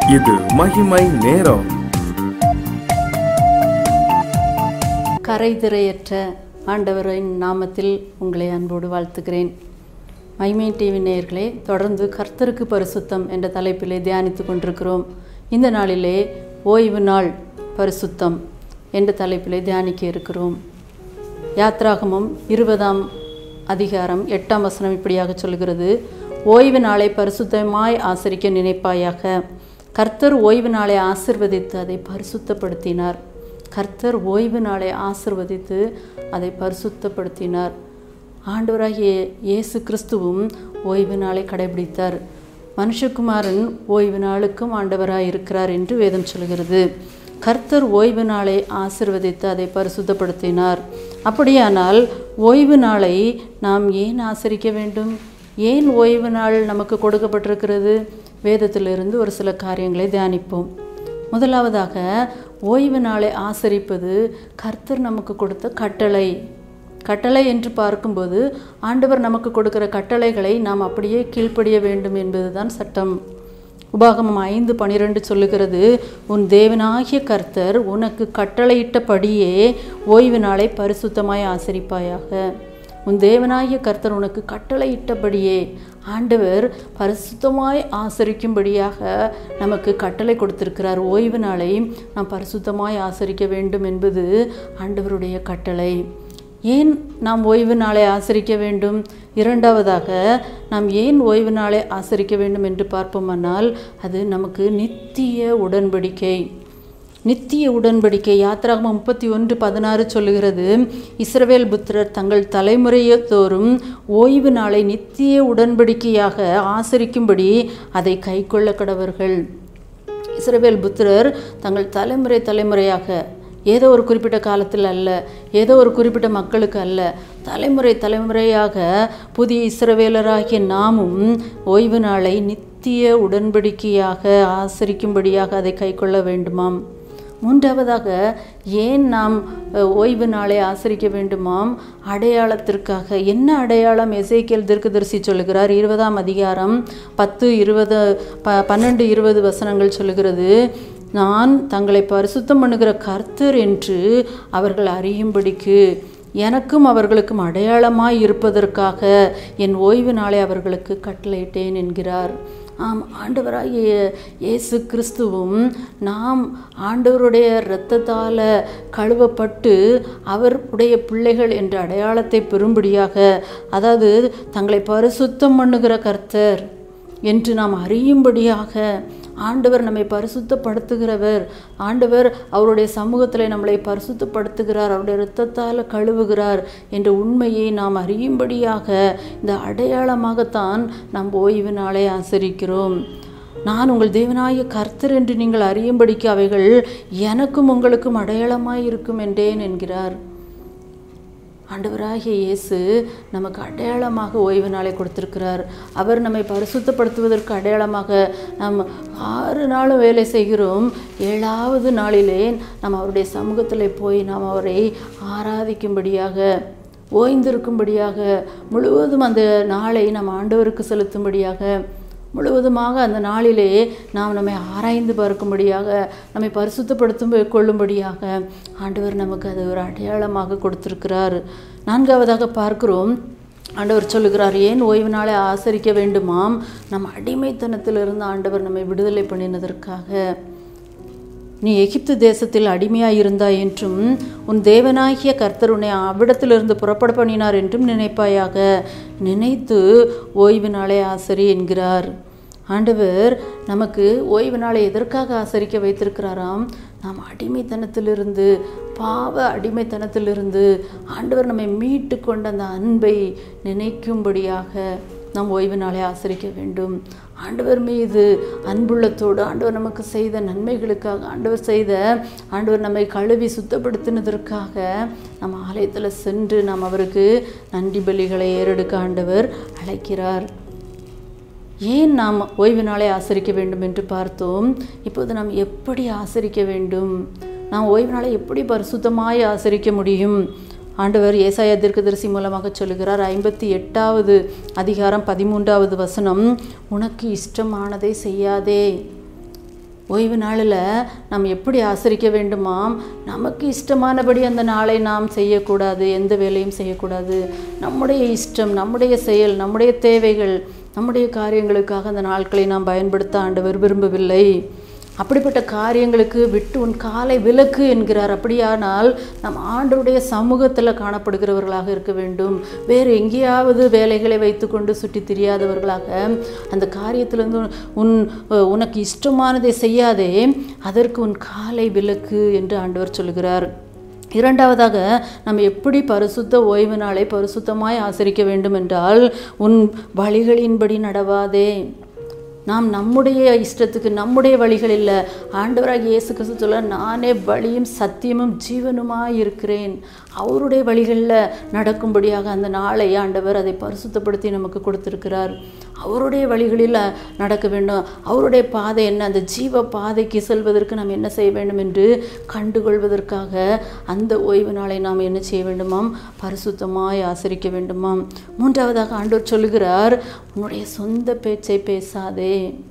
இது மகிமை நேரம். கரைதிரையற்ற ஆண்டவரின் நாமத்தில் உங்களை அன்போடு வாழ்த்துகிறேன். மகிமை டிவி நேயர்களே, தொடர்ந்து கர்த்தருக்கு பரிசுத்தம் என்ற தலைப்பிலே தியானித்து கொண்டிருக்கிறோம். இந்த நாளிலே ஓய்வு நாள் பரிசுத்தம் என்ற தலைப்பிலே தியானிக்க இருக்கிறோம். யாத்ராகமம் 20ஆம் அதிகாரம் 8ஆம் வசனம் இப்படியாக சொல்கிறது: ஓய்வு நாளை பரிசுத்தமாய் ஆசரிக்க நினைப்பாயாக. கர்த்தர் ஓய்வு நாளை ஆசிர்வதித்து அதை பரிசுத்தப்படுத்தினார். கர்த்தர் ஓய்வு நாளை ஆசிர்வதித்து அதை பரிசுத்தப்படுத்தினார். ஆண்டவராகிய இயேசு கிறிஸ்துவும் ஓய்வு நாளை கடைபிடித்தார். மனுஷகுமாரன் ஓய்வு நாளுக்கும் ஆண்டவராய் இருக்கிறார் என்று வேதம் சொல்கிறது. கர்த்தர் ஓய்வு நாளை ஆசிர்வதித்து அதை பரிசுத்தப்படுத்தினார். அப்படியானால் ஓய்வு நாளை நாம் ஏன் ஆசரிக்க வேண்டும்? ஏன் ஓய்வு நாள் நமக்கு கொடுக்கப்பட்டிருக்கிறது? வேதத்திலிருந்து ஒரு சில காரியங்களை தியானிப்போம். முதலாவதாக, ஓய்வு நாளை ஆசரிப்பது கர்த்தர் நமக்கு கொடுத்த கட்டளை. கட்டளை என்று பார்க்கும்போது ஆண்டவர் நமக்கு கொடுக்கிற கட்டளைகளை நாம் அப்படியே கீழ்ப்படிய வேண்டும் என்பதுதான் சட்டம். உபாகமம் 5:12 சொல்லுகிறது: உன் தேவனாகிய கர்த்தர் உனக்கு கட்டளையிட்டபடியே ஓய்வு நாளை பரிசுத்தமாய் ஆசரிப்பாயாக. உன் தேவனாகிய கர்த்தர் உனக்கு கட்டளையிட்டபடியே, ஆண்டவர் பரிசுத்தமாய் ஆசரிக்கும்படியாக நமக்கு கட்டளை கொடுத்திருக்கிறார். ஓய்வு நாளை நாம் பரிசுத்தமாய் ஆசரிக்க வேண்டும் என்பது ஆண்டவருடைய கட்டளை. ஏன் நாம் ஓய்வு நாளை ஆசரிக்க வேண்டும்? இரண்டாவதாக, நாம் ஏன் ஓய்வு நாளை ஆசரிக்க வேண்டும் என்று பார்ப்போமானால், அது நமக்கு நித்திய உடன்படிக்கை. நித்திய உடன்படிக்கை. யாத்ராகமம் 31:16 சொல்லுகிறது: இஸ்ரவேல் புத்திரர் தங்கள் தலைமுறையத்தோறும் ஓய்வு நாளை நித்திய உடன்படிக்கையாக ஆசரிக்கும்படி அதை கைக்கொள்ள கடவர்கள். இஸ்ரவேல் புத்திரர் தங்கள் தலைமுறையாக, ஏதோ ஒரு குறிப்பிட்ட காலத்தில் அல்ல, ஏதோ ஒரு குறிப்பிட்ட மக்களுக்கு அல்ல, தலைமுறையாக புதிய இஸ்ரவேலராகிய நாமும் ஓய்வு நாளை நித்திய உடன்படிக்கையாக ஆசரிக்கும்படியாக அதை கைக்கொள்ள வேண்டுமாம். மூன்றாவதாக, ஏன் நாம் ஓய்வு நாளை ஆசரிக்க வேண்டுமாம்? அடையாளத்திற்காக. என்ன அடையாளம்? எசேக்கியேல் தீர்க்கதரிசி சொல்லுகிறார். 20ஆம் அதிகாரம் 12-20 வசனங்கள் சொல்லுகிறது: நான் தங்களை பரிசுத்தம் பண்ணுகிற கர்த்தர் என்று அவர்கள் அறியும்படிக்கு எனக்கும் அவர்களுக்கும் அடையாளமாய் இருப்பதற்காக என் ஓய்வு நாளை அவர்களுக்கு கட்டளையிட்டேன் என்கிறார். ஆம், ஆண்டவராகிய இயேசு கிறிஸ்துவும் நாம் ஆண்டவருடைய இரத்தத்தால் கழுவப்பட்டு அவருடைய பிள்ளைகள் என்ற அடையாளத்தை பெறும்படியாக, அதாவது தங்களை பரிசுத்தம் பண்ணுகிற கர்த்தர் என்று நாம் அறியும்படியாக ஆண்டவர் நம்மை பரிசுத்தப்படுத்துகிறவர். ஆண்டவர் அவருடைய சமூகத்தில் நம்மளை பரிசுத்தப்படுத்துகிறார், அவருடைய இரத்தத்தால் கழுவுகிறார் என்ற உண்மையை நாம் அறியும்படியாக இந்த அடையாளமாகத்தான் நாம் ஓய்வு நாளை ஆசரிக்கிறோம். நான் உங்கள் தேவனாகிய கர்த்தர் என்று நீங்கள் அறியும்படிக்கு அவைகள் எனக்கும் உங்களுக்கும் அடையாளமாய் இருக்கும் என்றேன் என்கிறார். ஆண்டவராகிய இயேசு நமக்கு அடையாளமாக ஓய்வு நாளை கொடுத்திருக்கிறார். அவர் நம்மை பரிசுத்தப்படுத்துவதற்கு அடையாளமாக நாம் 6 நாளும் வேலை செய்கிறோம். 7வது நாளிலே நாம் அவருடைய சமூகத்தில் போய் நாம் அவரை ஆராதிக்கும்படியாக, ஓய்ந்திருக்கும்படியாக, முழுவதும் அந்த நாளை நாம் ஆண்டவருக்கு செலுத்தும்படியாக, முழுவதுமாக அந்த நாளிலே நாம் நம்மை ஆராய்ந்து பார்க்கும்படியாக, நம்மை பரிசுத்தப்படுத்தும் கொள்ளும்படியாக ஆண்டவர் நமக்கு அது ஒரு அடையாளமாக கொடுத்திருக்கிறார். நான்காவதாக பார்க்கிறோம், ஆண்டவர் சொல்லுகிறார், ஏன் ஓய்வு நாளை ஆசரிக்க வேண்டுமாம்? நம் அடிமைத்தனத்திலிருந்து ஆண்டவர் நம்மை விடுதலை பண்ணினதற்காக. நீ எகிப்து தேசத்தில் அடிமையாய் இருந்தாய் என்றும் உன் தேவனாகிய கர்த்தர் உன்னை அவ்விடத்திலிருந்து புறப்பட பண்ணினார் என்றும் நினைப்பாயாக. நினைத்து ஓய்வு நாளை ஆசரி என்கிறார். ஆண்டவர் நமக்கு ஓய்வு நாளை எதற்காக ஆசரிக்க வைத்திருக்கிறாராம்? நாம் அடிமைத்தனத்திலிருந்து, பாவ அடிமைத்தனத்திலிருந்து ஆண்டவர் நம்மை மீட்டு கொண்ட அந்த அன்பை நினைக்கும்படியாக நாம் ஓய்வு நாளை ஆசரிக்க வேண்டும். ஆண்டவர் மீது அன்புள்ளத்தோடு, ஆண்டவர் நமக்கு செய்த நன்மைகளுக்காக, ஆண்டவர் நம்மை கழுவி சுத்தப்படுத்தினதற்காக நம்ம ஆலயத்தில் சென்று நாம் அவருக்கு நன்றி பலிகளை ஏறெடுக்க ஆண்டவர் அழைக்கிறார். ஏன் நாம் ஓய்வு நாளை ஆசரிக்க வேண்டும் என்று பார்த்தோம். இப்போது நாம் எப்படி ஆசரிக்க வேண்டும்? நாம் ஓய்வு நாளை எப்படி பரிசுத்தமாய் ஆசரிக்க முடியும்? ஆண்டவர் ஏசாயா தீர்க்கதரிசி மூலமாக சொல்லுகிறார். 58வது அதிகாரம் 13வது வசனம், உனக்கு இஷ்டமானதை செய்யாதே. ஓய்வு நாளில் நாம் எப்படி ஆசரிக்க வேண்டுமாம்? நமக்கு இஷ்டமானபடி அந்த நாளை நாம் செய்யக்கூடாது, எந்த வேலையும் செய்யக்கூடாது. நம்முடைய இஷ்டம், நம்முடைய செயல், நம்முடைய தேவைகள், நம்முடைய காரியங்களுக்காக அந்த நாட்களை நாம் பயன்படுத்த ஆண்டவர் விரும்பவில்லை. அப்படிப்பட்ட காரியங்களுக்கு விட்டு உன் காலை விலக்கு என்கிறார். அப்படியானால் நம் ஆண்டவருடைய சமூகத்தில் காணப்படுகிறவர்களாக இருக்க வேண்டும். வேறு எங்கேயாவது வேலைகளை வைத்துக்கொண்டு சுற்றி திரியாதவர்களாக அந்த காரியத்திலிருந்து உனக்கு இஷ்டமானதை செய்யாதே, அதற்கு உன் காலை விலக்கு என்று ஆண்டவர் சொல்கிறார். இரண்டாவதாக, நம்ம எப்படி பரிசுத்த ஓய்வு நாளை பரிசுத்தமாய் ஆசரிக்க வேண்டும் என்றால், உன் வழிகளின்படி நடவாதே. நாம் நம்முடைய இஷ்டத்துக்கு, நம்முடைய வழிகள் இல்லை. ஆண்டவராகிய இயேசு கிறிஸ்து சொல்ல, நானே வழியும் சத்தியமும் ஜீவனுமாய் இருக்கிறேன். அவருடைய வழிகளில் நடக்கும்படியாக அந்த நாளை ஆண்டவர் அதை பரிசுத்தப்படுத்தி நமக்கு கொடுத்திருக்கிறார். அவருடைய வழிகளில் நடக்க வேண்டும். அவருடைய பாதை என்ன, அந்த ஜீவ பாதைக்கு செல்வதற்கு நாம் என்ன செய்ய வேண்டும் என்று கண்டுகொள்வதற்காக அந்த ஓய்வு நாளை நாம் என்ன செய்ய வேண்டுமாம்? பரிசுத்தமாய் ஆசரிக்க வேண்டுமாம். மூன்றாவதாக ஆண்டவர் சொல்லுகிறார், உன்னுடைய சொந்த பேச்சை பேசாதே.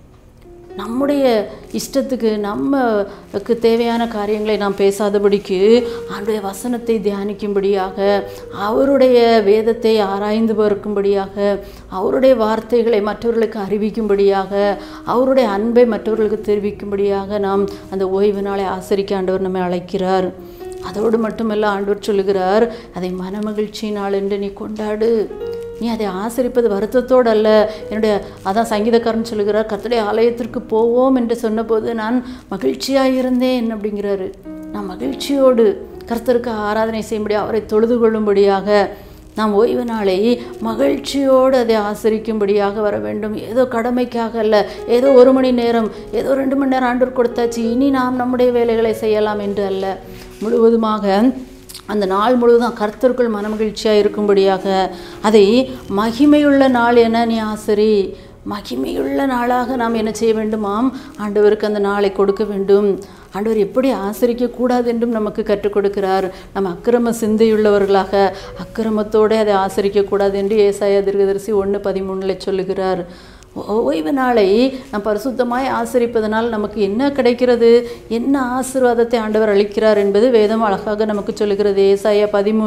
நம்முடைய இஷ்டத்துக்கு, நமக்கு தேவையான காரியங்களை நாம் பேசாதபடிக்கு அவருடைய வசனத்தை தியானிக்கும்படியாக, அவருடைய வேதத்தை ஆராய்ந்து பார்க்கும்படியாக, அவருடைய வார்த்தைகளை மற்றவர்களுக்கு அறிவிக்கும்படியாக, அவருடைய அன்பை மற்றவர்களுக்கு தெரிவிக்கும்படியாக நாம் அந்த ஓய்வு நாளை ஆசரிக்க ஆண்டவர் நம்மை அழைக்கிறார். அதோடு மட்டுமல்ல, ஆண்டவர் சொல்லுகிறார், அதை மனமகிழ்ச்சி நாள் என்று நீ கொண்டாடு. நீ அதை ஆசரிப்பது வருத்தத்தோடு அல்ல. அதான் சங்கீதக்காரன் சொல்லுகிறார், கர்த்தருடைய ஆலயத்திற்கு போவோம் என்று சொன்னபோது நான் மகிழ்ச்சியாக இருந்தேன் அப்படிங்கிறாரு. நான் மகிழ்ச்சியோடு கர்த்தருக்கு ஆராதனை செய்யும்படியாக, அவரை தொழுது கொள்ளும்படியாக நாம் ஓய்வு நாளை மகிழ்ச்சியோடு அதை ஆசரிக்கும்படியாக வர வேண்டும். ஏதோ கடமைக்காக அல்ல, ஏதோ 1 மணி நேரம், ஏதோ 2 மணி நேரம் ஆண்டவர் கொடுத்தாச்சு, இனி நாம் நம்முடைய வேலைகளை செய்யலாம் என்று அல்ல. முழுவதுமாக அந்த நாள் முழுவதும் கர்த்தருக்குள் மனமகிழ்ச்சியாக இருக்கும்படியாக அதை மகிமையுள்ள நாள் என நீ ஆசரி. மகிமையுள்ள நாளாக நாம் என்ன செய்ய வேண்டுமாம்? ஆண்டவருக்கு அந்த நாளை கொடுக்க வேண்டும். ஆண்டவர் எப்படி ஆசரிக்கக்கூடாது என்றும் நமக்கு கற்றுக் கொடுக்கிறார். நம்ம அக்கிரம சிந்தையுள்ளவர்களாக அக்கிரமத்தோடு அதை ஆசரிக்கக்கூடாது என்று ஏசாயா தீர்க்கதரிசி 1:13 சொல்லுகிறார். ஓய்வு நாளை நாம் பரிசுத்தமாய் ஆசரிப்பதனால் நமக்கு என்ன கிடைக்கிறது, என்ன ஆசீர்வாதத்தை ஆண்டவர் அளிக்கிறார் என்பது வேதம் அழகாக நமக்கு சொல்லுகிறது. ஏசாயா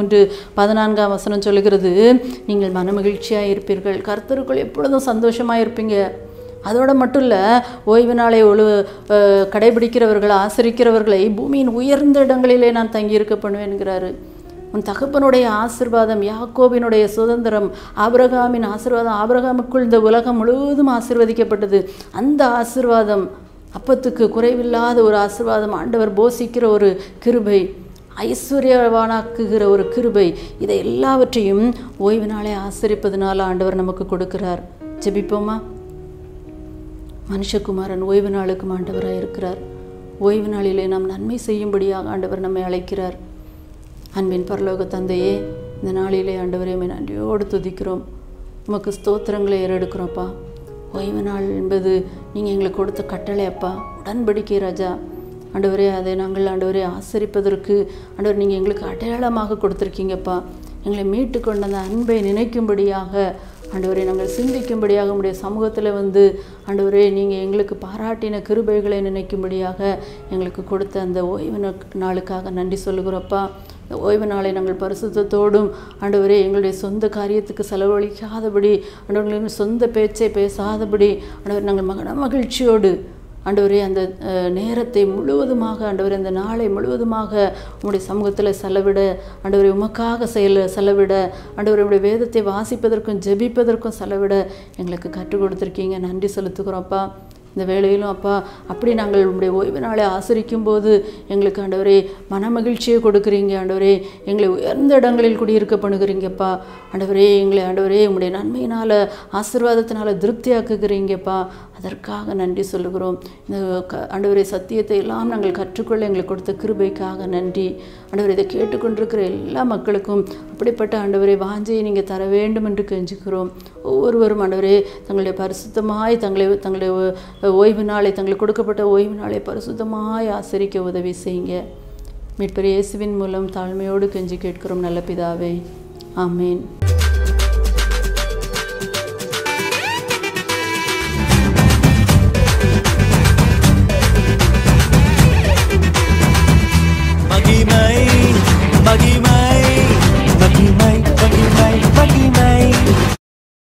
13:14 சொல்லுகிறது, நீங்கள் மனமகிழ்ச்சியாக இருப்பீர்கள், கர்த்தருக்குள் எப்பொழுதும் சந்தோஷமாக இருப்பீங்க. அதோடு மட்டும் இல்லை, ஓய்வு நாளை கடைபிடிக்கிறவர்கள், ஆசரிக்கிறவர்களை பூமியின் உயர்ந்த இடங்களிலே நான் தங்கியிருக்க பண்ணுவேன்கிறாரு. உன் தகப்பனுடைய ஆசீர்வாதம், யாக்கோபினுடைய சுதந்திரம், ஆபிரகாமின் ஆசீர்வாதம், ஆபிரகாமுக்குள் இந்த உலகம் முழுவதும் ஆசீர்வதிக்கப்பட்டது. அந்த ஆசீர்வாதம், அப்பத்துக்கு குறைவில்லாத ஒரு ஆசீர்வாதம், ஆண்டவர் போஷிக்கிற ஒரு கிருபை, ஐஸ்வர்யவானாக்குகிற ஒரு கிருபை, இதை எல்லாவற்றையும் ஓய்வு நாளை ஆசரிப்பதனால ஆண்டவர் நமக்கு கொடுக்கிறார். ஜெபிப்போமா? மனுஷகுமாரன் ஓய்வு நாளுக்கும் ஆண்டவராக இருக்கிறார். ஓய்வு நாளிலே நாம் நன்மை செய்யும்படியாக ஆண்டவர் நம்மை அழைக்கிறார். அன்பின் பரலோக தந்தையே, இந்த நாளிலே ஆண்டவரே நன்றியோடு துதிக்கிறோம், உமக்கு ஸ்தோத்திரங்களை ஏறெடுக்கிறோம்ப்பா. ஓய்வு நாள் என்பது நீங்கள் எங்களுக்கு கொடுத்த கட்டளை அப்பா, உடன்படிக்கை ராஜா. ஆண்டவரே, அதை நாங்கள் ஆண்டவரே ஆசரிப்பதற்கு ஆண்டவர் நீங்கள் எங்களுக்கு அடையாளமாக கொடுத்துருக்கீங்கப்பா. எங்களை மீட்டு கொண்ட அந்த அன்பை நினைக்கும்படியாக ஆண்டவரே, நாங்கள் சிந்திக்கும்படியாக உங்களுடைய சமூகத்தில் வந்து ஆண்டவரே நீங்கள் எங்களுக்கு பாராட்டின கிருபைகளை நினைக்கும்படியாக எங்களுக்கு கொடுத்த அந்த ஓய்வு நாளுக்காக நன்றி சொல்லுகிறோப்பா. இந்த ஓய்வு நாளை நாங்கள் பரிசுத்தத்தோடும் ஆண்டவரே எங்களுடைய சொந்த காரியத்துக்கு செலவழிக்காதபடி, ஆண்டவர்களின் சொந்த பேச்சை பேசாதபடி ஆண்டவர் நாங்கள் மகிழ்ச்சியோடு ஆண்டவரே அந்த நேரத்தை முழுவதுமாக ஆண்டவரே அந்த நாளை முழுவதுமாக உங்களுடைய சமூகத்தில் செலவிட, ஆண்டவரே உமக்காக செலவிட, ஆண்டவரே உங்களுடைய வேதத்தை வாசிப்பதற்கும் ஜெபிப்பதற்கும் செலவிட எங்களுக்கு கற்றுக் கொடுத்துருக்கீங்க. நன்றி செலுத்துக்கிறோம்ப்பா. இந்த வேளையிலும் அப்பா, அப்படி நாங்கள் உங்களுடைய ஓய்வு நாளை ஆசரிக்கும் போது எங்களுக்கு ஆண்டவரே மனமகிழ்ச்சியை கொடுக்குறீங்க. ஆண்டவரே எங்களை உயர்ந்த இடங்களில் குடியிருக்க பண்ணுகிறீங்கப்பா. ஆண்டவரே எங்களை ஆண்டவரே உங்களுடைய நன்மையினால் ஆசீர்வாதத்தினால் திருப்தியாக்குகிறீங்கப்பா. அதற்காக நன்றி சொல்லுகிறோம். இந்த ஆண்டவரே சத்தியத்தை எல்லாம் நாங்கள் கற்றுக்கொள்ள எங்களுக்கு கொடுத்த கிருபைக்காக நன்றி. ஆண்டவரே, இதை கேட்டுக்கொண்டிருக்கிற எல்லா மக்களுக்கும் அப்படிப்பட்ட ஆண்டவரே வாஞ்சையை நீங்கள் தர வேண்டும் என்று கெஞ்சுக்கிறோம். ஒவ்வொருவரும் ஆண்டவரே தங்களுடைய பரிசுத்தமாய் தங்களுடைய ஓய்வு நாளை, தங்களுக்கு கொடுக்கப்பட்ட ஓய்வு நாளை பரிசுத்தமாய் ஆசரிக்க உதவி செய்யுங்க. மீட்பர் இயேசுவின் மூலம் தாழ்மையோடு கெஞ்சி கேட்கிறோம் நல்ல பிதாவே, ஆமேன். மகிமை